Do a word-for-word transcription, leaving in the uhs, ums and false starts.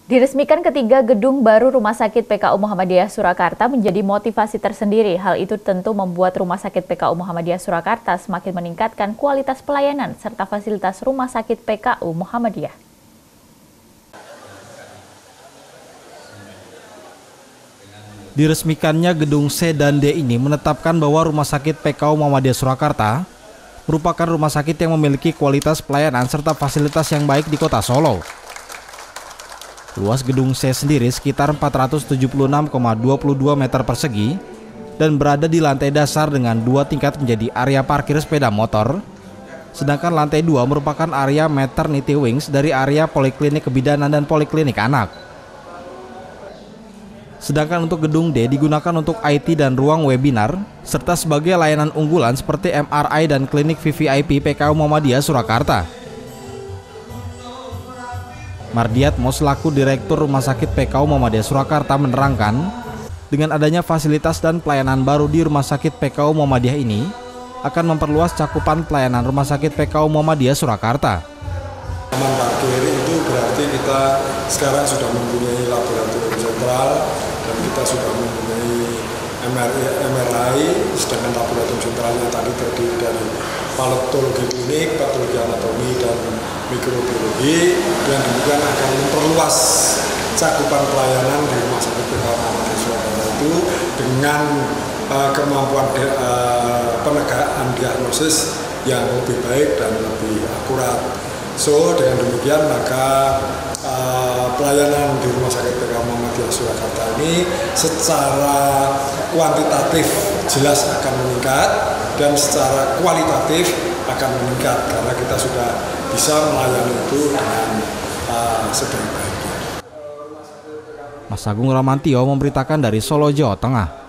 Diresmikan ketiga gedung baru Rumah Sakit P K U Muhammadiyah Surakarta menjadi motivasi tersendiri. Hal itu tentu membuat Rumah Sakit P K U Muhammadiyah Surakarta semakin meningkatkan kualitas pelayanan serta fasilitas Rumah Sakit P K U Muhammadiyah. Diresmikannya gedung C dan D ini menetapkan bahwa Rumah Sakit P K U Muhammadiyah Surakarta merupakan rumah sakit yang memiliki kualitas pelayanan serta fasilitas yang baik di Kota Solo. Luas gedung C sendiri sekitar empat ratus tujuh puluh enam koma dua dua meter persegi dan berada di lantai dasar dengan dua tingkat menjadi area parkir sepeda motor. Sedangkan lantai dua merupakan area maternity wings dari area poliklinik kebidanan dan poliklinik anak. Sedangkan untuk gedung D digunakan untuk I T dan ruang webinar, serta sebagai layanan unggulan seperti M R I dan klinik V V I P P K U Muhammadiyah Surakarta. Mardiatmo selaku Direktur Rumah Sakit P K U Muhammadiyah Surakarta menerangkan, dengan adanya fasilitas dan pelayanan baru di Rumah Sakit P K U Muhammadiyah ini akan memperluas cakupan pelayanan Rumah Sakit P K U Muhammadiyah Surakarta. Taman parkir itu berarti kita sekarang sudah mempunyai laboratorium sentral dan kita sudah mempunyai M R I, sedangkan laboratorium sentralnya tadi terdiri dari patologi klinik, patologi anatomi, dan mikrobiologi, dan kemudian akan memperluas cakupan pelayanan di Rumah Sakit P K U Muhammadiyah Surakarta itu dengan uh, kemampuan de, uh, penegakan diagnosis yang lebih baik dan lebih akurat. So dengan demikian maka uh, pelayanan di Rumah Sakit P K U Muhammadiyah Surakarta ini secara kuantitatif jelas akan meningkat dan secara kualitatif akan meningkat karena kita sudah bisa melayani itu dengan uh, sebaik-baiknya. Mas Agung Ramantio memberitakan dari Solo, Jawa Tengah.